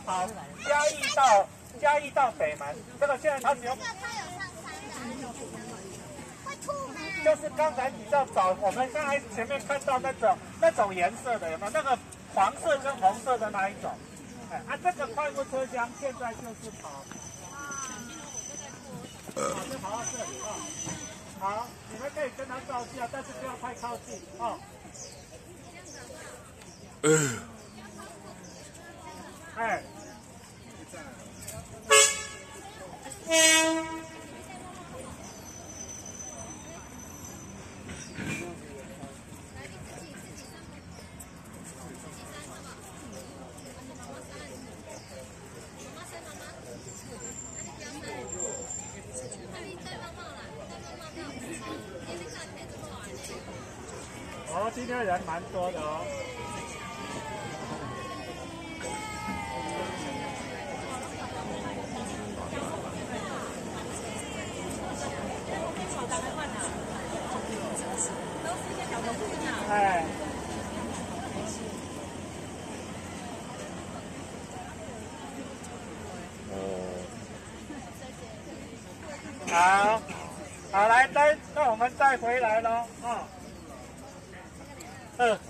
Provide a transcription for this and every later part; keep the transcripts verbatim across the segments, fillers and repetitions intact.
跑嘉义到嘉义到北门，这个现在它只有。就是刚才你要找我们刚才前面看到那种那种颜色的有没有？那个黄色跟红色的那一种？哎，啊，这个快速车厢现在就是跑，好，就跑到这里啊。好，你们可以跟他照相，但是不要太靠近啊。嗯。哎。哦，今天人蛮多的哦。哎。好，好，来，再那我们再回来喽，啊。嗯。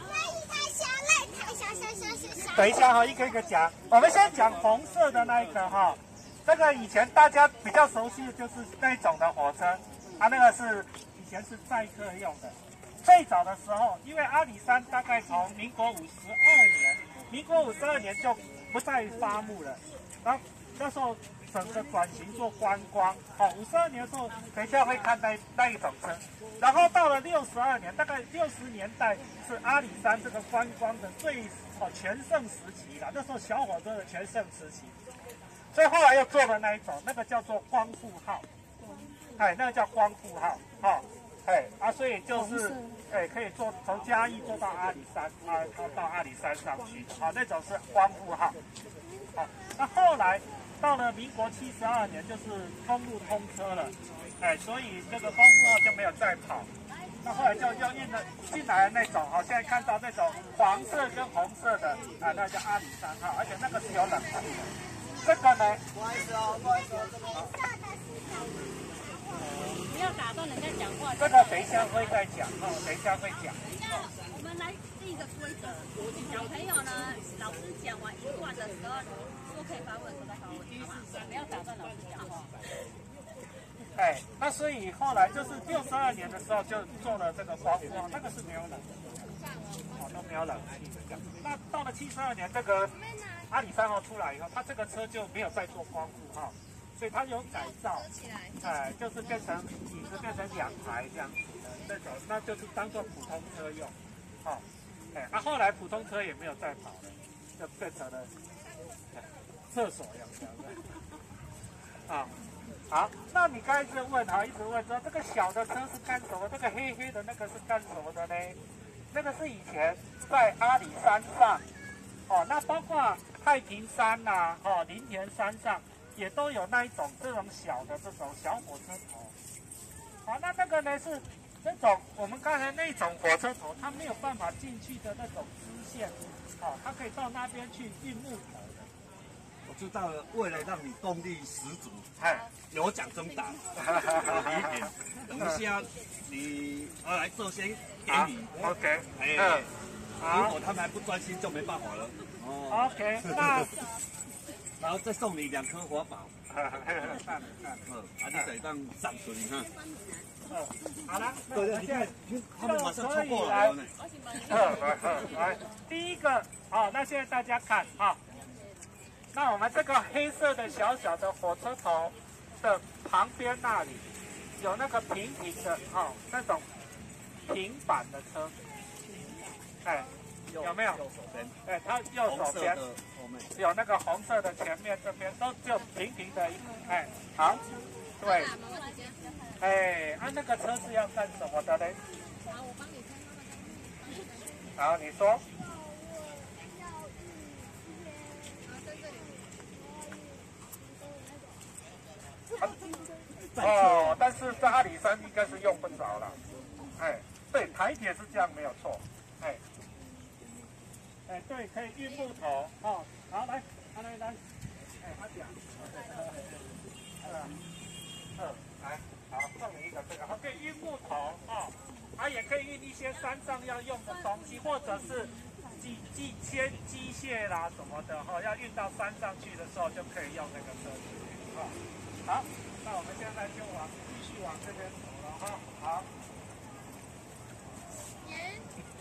等一下哈，一个一个讲。我们先讲红色的那一个哈，这个以前大家比较熟悉的就是那一种的火车，它那个是以前是载客用的。最早的时候，因为阿里山大概从民国五十二年，民国五十二年就不再发木了，然后那时候整个转型做观光，哦，五十二年的时候，等一下会看那那一种车，然后到了六十二年，大概六十年代是阿里山这个观光的最哦全盛时期了，那时候小火车的全盛时期，所以后来又做了那一种，那个叫做光复号，哎，那个叫光复号，哦。哎啊，所以就是哎，可以坐从嘉义坐到阿里山啊，到到阿里山上去的啊，那种是光复号。好、啊，那后来到了民国七十二年，就是公路通车了，哎，所以这个光复号就没有再跑。那后来就又运了进来的那种，好、啊，现在看到那种黄色跟红色的啊，那叫阿里山号，而且那个是有冷气的。这个呢？不好意思哦，不好意思哦，这个。 不要打断人家讲话。 这个等一下会再讲哦，等一下会讲。 我们来定一个规则，小朋友呢，老师讲完一段的时候，说可以发问，说再发问，好吗？不要打断老师讲话。 哎，那所以后来就是六十二年的时候就做了这个光复号，那个是没有冷气的，哦，都没有冷气的这样。那到了七十二年，这个阿里山号出来以后，它这个车就没有再做光复号。所以它有改造，哎，就是变成椅子变成两排这样子的那种，那就是当做普通车用，哦，哎，那、啊、后来普通车也没有再跑了，就变成了哎厕所样这样的，啊，好，那你刚才一直问哈，一直问说这个小的车是干什么？这个黑黑的那个是干什么的呢？那个是以前在阿里山上，哦，那包括太平山呐、啊，哦，林田山上。也都有那一种这种小的这种小火车头，好，那那个呢是那种我们刚才那种火车头，它没有办法进去的那种支线，哦，它可以到那边去运木头的。 我知道了，为了让你动力十足，哎，有奖征答，一点，等一下你啊来这先给你 ，OK， 哎，如果他们还不专心就没办法了。 哦 ，OK， 那。 然后再送你两颗活宝，嗯，啊，你得当上水哈。 嗯，好了， 对对，你看，他们马上超过了呢。 来，第一个，好，那现在大家看啊，那我们这个黑色的小小的火车头的旁边那里，有那个平平的，哦，那种平板的车，哎。有没有？右手边，哎，它右手边有那个红色的，前面这边都就平平的，哎，好，对，哎，啊，那个车是要干什么的呢？好，我帮你看。好，你说。哦，但是在阿里山应该是用不着了，哎，对，台铁是这样没有错，哎。哎，对，可以运木头哦。好，来，来来来来，哎，阿甲，二二，来，好，送你一个这个，好，可以运木头哦，啊，也可以运一些山上要用的东西，或者是机机切机械啦什么的哈、哦，要运到山上去的时候就可以用那个车子去哈。好，那我们现在就往继续往这边走了哈。好。 盐。